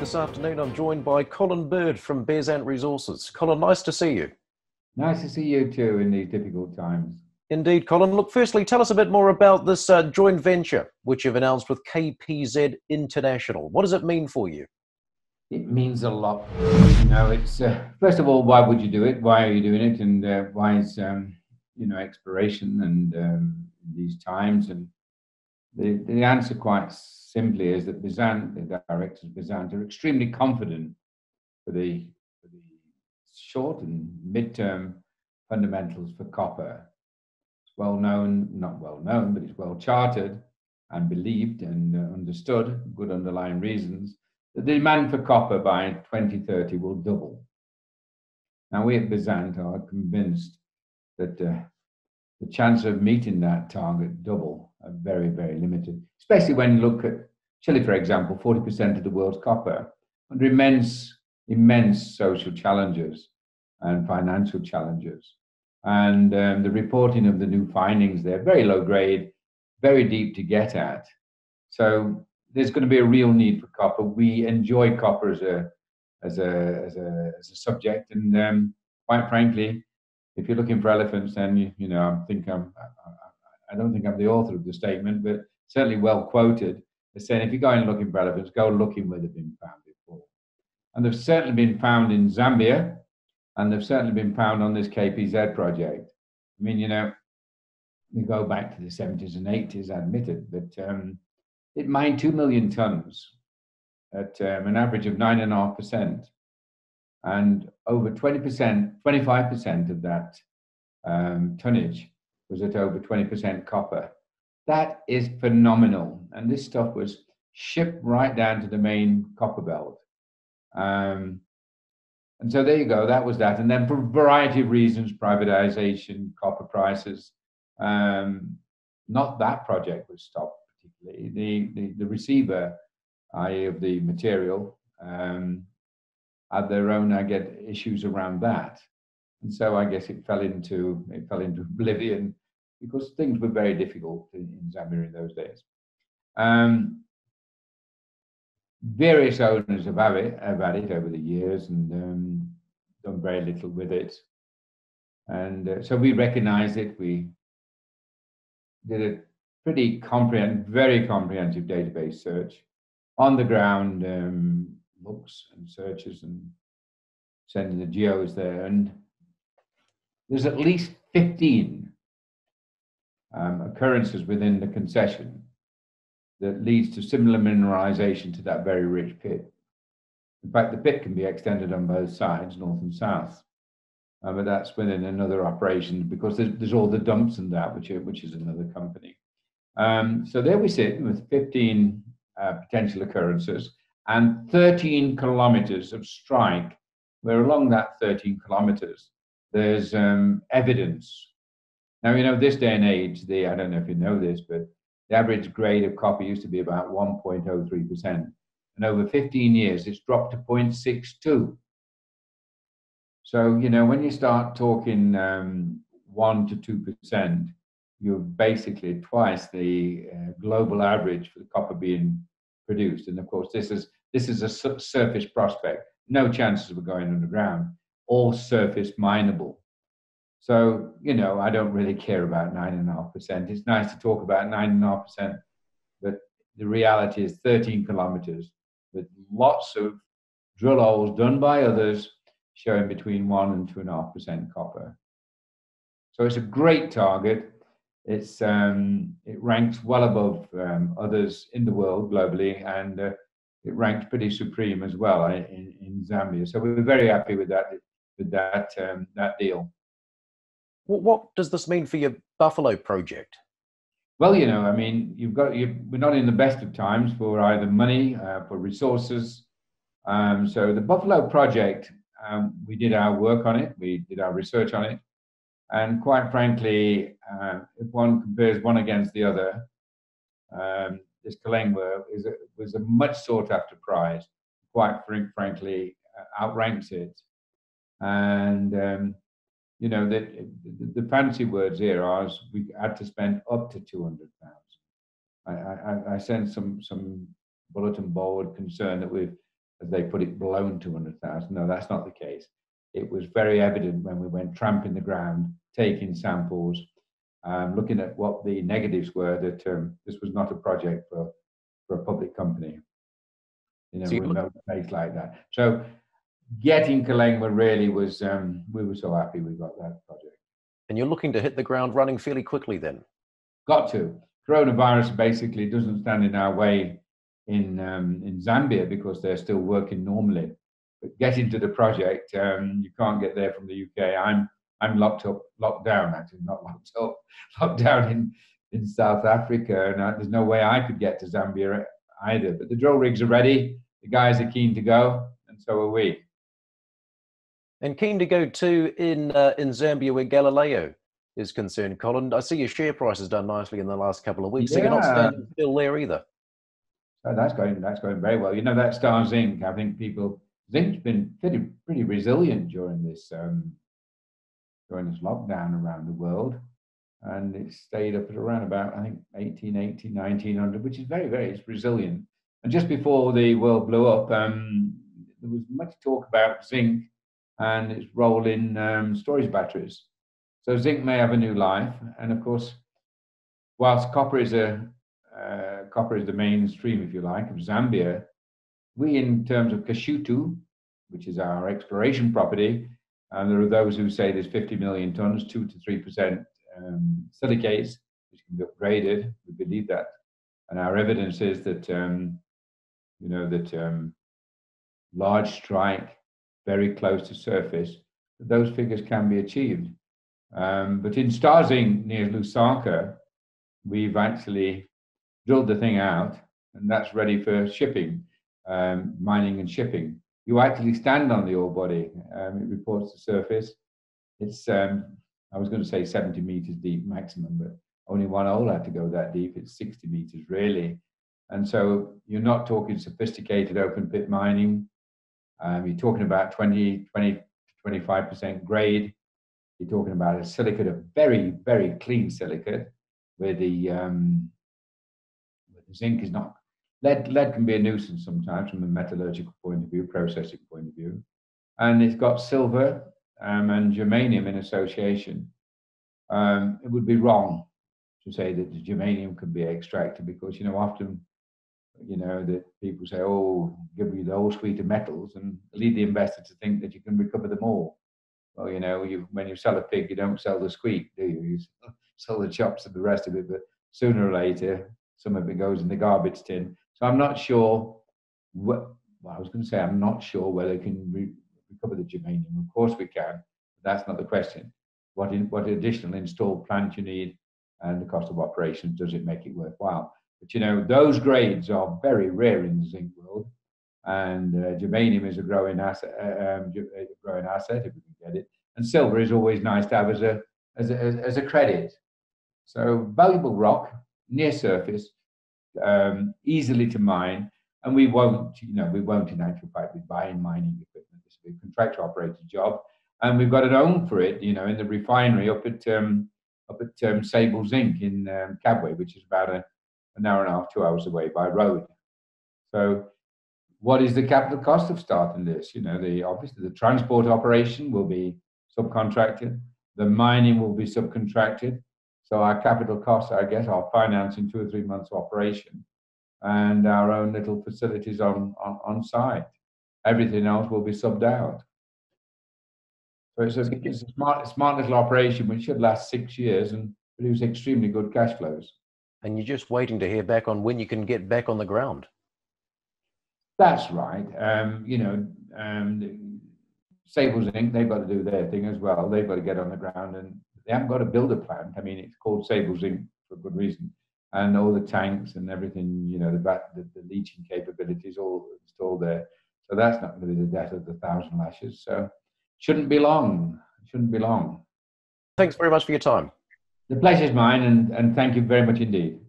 This afternoon I'm joined by Colin Bird from Bezant Resources. Colin, nice to see you. Nice to see you too in these difficult times. Indeed, Colin. Look, firstly, tell us a bit more about this joint venture which you've announced with KPZ International. What does it mean for you? It means a lot. It's first of all, why would you do it? Why are you doing it? And why is exploration and these times? And the answer, quite simply, is that Bezant, the directors of Bezant, are extremely confident for the short and mid-term fundamentals for copper. It's well known, not well known, but it's well charted and believed and understood, good underlying reasons, that the demand for copper by 2030 will double. Now, we at Bezant are convinced that the chance of meeting that target double are very, very limited, especially when you look at Chile, for example, 40% of the world's copper, under immense social challenges and financial challenges. And the reporting of the new findings there, very low grade, very deep to get at. So there's going to be a real need for copper. We enjoy copper as a subject, and quite frankly, if you're looking for elephants, then I don't think I'm the author of the statement, but certainly well quoted as saying, if you're going looking for elephants, go looking where they've been found before. And they've certainly been found in Zambia, and they've certainly been found on this KPZ project. I mean, we go back to the 70s and 80s, admitted, but it mined 2 million tons at an average of 9.5%. And over 20%, 25% of that tonnage was at over 20% copper. That is phenomenal. And this stuff was shipped right down to the main copper belt. And so there you go, that was that. And then for a variety of reasons, privatization, copper prices, not that project was stopped particularly. The receiver, i.e. of the material, had their own, issues around that. And so I guess it fell into oblivion because things were very difficult in Zambia in those days. Various owners have had it over the years and done very little with it. And so we recognized it. We did a very comprehensive database search on the ground, looks and searches and sending the geos there. And there's at least 15 occurrences within the concession that leads to similar mineralization to that very rich pit. In fact, the pit can be extended on both sides, north and south, but that's within another operation because there's all the dumps and that, which is another company. So there we sit with 15 potential occurrences and 13 kilometers of strike, where along that 13 kilometers, there's evidence. Now, this day and age, I don't know if you know this, but the average grade of copper used to be about 1.03%. And over 15 years, it's dropped to 0.62. So, when you start talking 1 to 2%, you're basically twice the global average for the copper being produced. And of course, this is a surface prospect. No chances of going underground, all surface mineable. So, I don't really care about 9.5%. It's nice to talk about 9.5%, but the reality is 13 kilometers with lots of drill holes done by others showing between 1 and 2.5% copper. So it's a great target. It ranks well above others in the world globally, and it ranks pretty supreme as well in Zambia. So we're very happy with that deal. What does this mean for your Buffalo project? Well, we're not in the best of times for either money, for resources. So the Buffalo project, we did our work on it, we did our research on it. And quite frankly, if one compares one against the other, this Kalengwa was a much sought after prize. Quite frankly, outranks it. And the fancy words here are we had to spend up to 200,000. I sense some bulletin board concern that we've as they put it, blown 200,000. No, that's not the case. It was very evident when we went tramping the ground, taking samples, looking at what the negatives were, that this was not a project for a public company in a remote place like that. So getting Kalengwa really was, we were so happy we got that project. And you're looking to hit the ground running fairly quickly then? Got to. Coronavirus basically doesn't stand in our way in Zambia because they're still working normally. But getting to the project, you can't get there from the UK. I'm locked down, actually, not locked up, locked down in South Africa, and there's no way I could get to Zambia either. But the drill rigs are ready, the guys are keen to go, and so are we. And keen to go too in Zambia where Galileo is concerned, Colin. I see your share price has done nicely in the last couple of weeks, so you're not standing still there either. So that's going very well. You know, that Star Zinc, I think zinc's been pretty resilient during this lockdown around the world, and it stayed up at around about, I think, 1880, 1900, which is it's resilient. And just before the world blew up, there was much talk about zinc and its role in storage batteries. So zinc may have a new life, and of course, whilst copper is the mainstream, if you like, of Zambia, we, in terms of Kashitu, which is our exploration property, and there are those who say there's 50 million tons, 2 to 3% silicates, which can be upgraded. We believe that, and our evidence is that large strike, very close to surface, those figures can be achieved. But in Star Zinc near Lusaka, we've actually drilled the thing out, and that's ready for shipping, mining and shipping. You actually stand on the ore body. It reports the surface. It's, I was going to say 70 meters deep maximum, but only one hole had to go that deep. It's 60 meters really. And so you're not talking sophisticated open pit mining. You're talking about 20 to 25% grade. You're talking about a silicate, a very, very clean silicate, where the zinc is not. Lead can be a nuisance sometimes from a metallurgical point of view, processing point of view. And it's got silver and germanium in association. It would be wrong to say that the germanium can be extracted because, often, that people say, oh, give you the whole suite of metals and lead the investor to think that you can recover them all. Well, when you sell a pig, you don't sell the squeak, do you? You sell the chops and the rest of it, but sooner or later, some of it goes in the garbage tin. So I'm not sure I'm not sure whether it can recover the germanium. Of course we can, but that's not the question. What additional installed plant you need and the cost of operations, does it make it worthwhile? But those grades are very rare in the zinc world, and germanium is a growing asset if we can get it. And silver is always nice to have as a credit. So valuable rock, near surface, easily to mine, and we won't in actual fact be buying mining equipment. This will be a contractor operated job, and we've got an own for it, in the refinery up at Sable Zinc in Kabwe, which is about an hour and a half, 2 hours away by road. So what is the capital cost of starting this? Obviously the transport operation will be subcontracted, the mining will be subcontracted. So our capital costs, I guess, are financing 2 or 3 months of operation and our own little facilities on site. Everything else will be subbed out. So it's a smart little operation which should last 6 years and produce extremely good cash flows. And you're just waiting to hear back on when you can get back on the ground. That's right. Sable Zinc, they've got to do their thing as well. They've got to get on the ground, and they haven't got to build a plant. I mean, it's called Sable Zinc for a good reason. And all the tanks and everything, the leaching capabilities all installed there. So that's not going to be the death of the 1,000 lashes. So shouldn't be long. Thanks very much for your time. The pleasure's mine, and thank you very much indeed.